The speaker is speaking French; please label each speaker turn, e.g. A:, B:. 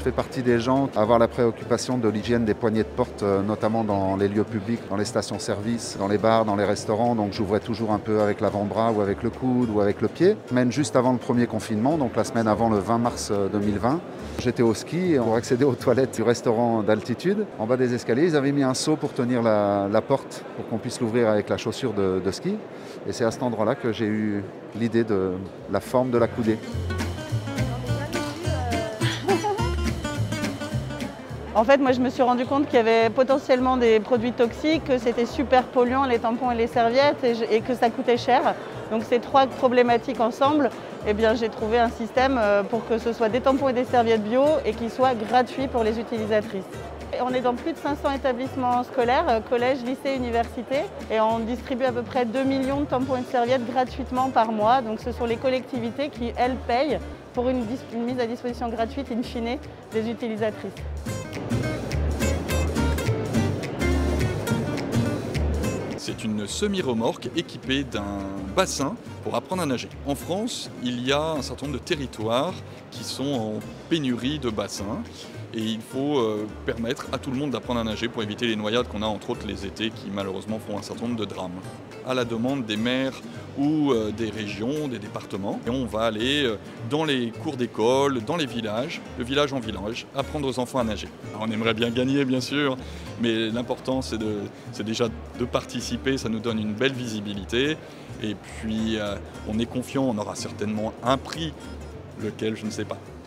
A: Je fais partie des gens à avoir la préoccupation de l'hygiène des poignées de porte, notamment dans les lieux publics, dans les stations-service, dans les bars, dans les restaurants. Donc j'ouvrais toujours un peu avec l'avant-bras ou avec le coude ou avec le pied. Semaine juste avant le premier confinement, donc la semaine avant le 20 mars 2020, j'étais au ski et pour accéder aux toilettes du restaurant d'altitude, en bas des escaliers, ils avaient mis un seau pour tenir la porte pour qu'on puisse l'ouvrir avec la chaussure de ski. Et c'est à cet endroit-là que j'ai eu l'idée de la forme de la coudée.
B: En fait, moi, je me suis rendu compte qu'il y avait potentiellement des produits toxiques, que c'était super polluant, les tampons et les serviettes, et que ça coûtait cher. Donc ces trois problématiques ensemble, eh bien, j'ai trouvé un système pour que ce soit des tampons et des serviettes bio et qui soient gratuits pour les utilisatrices. Et on est dans plus de 500 établissements scolaires, collèges, lycées, universités, et on distribue à peu près 2 millions de tampons et de serviettes gratuitement par mois. Donc ce sont les collectivités qui, elles, payent pour une mise à disposition gratuite, in fine, des utilisatrices.
C: C'est une semi-remorque équipée d'un bassin pour apprendre à nager. En France, il y a un certain nombre de territoires qui sont en pénurie de bassins et il faut permettre à tout le monde d'apprendre à nager pour éviter les noyades qu'on a entre autres les étés qui malheureusement font un certain nombre de drames. À la demande des maires ou des régions, des départements, et on va aller dans les cours d'école, dans les villages, de village en village, apprendre aux enfants à nager. Alors, on aimerait bien gagner bien sûr, mais l'important c'est déjà de participer, ça nous donne une belle visibilité et puis on est confiant, on aura certainement un prix, lequel je ne sais pas.